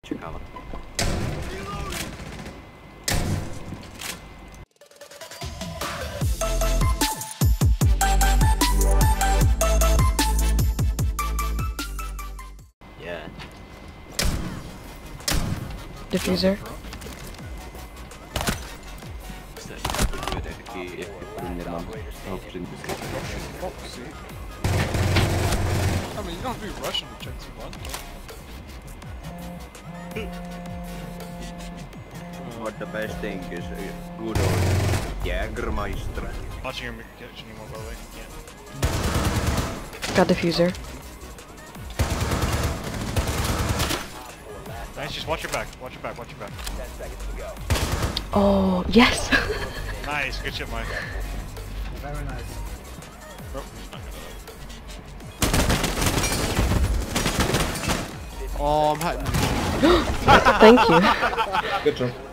Ciekawe. Yeah. Diffuser. I mean, you don't have to be rushing to check one. What the best thing is a good old Jägermeister. Watching your kitchen anymore, by the way. Got diffuser. Nice, just watch your back. Watch your back. Watch your back. Oh, yes! Nice, good shit, Mike. Very nice. Oh, he's not gonna. Oh, I'm hiding. Thank you. Good job.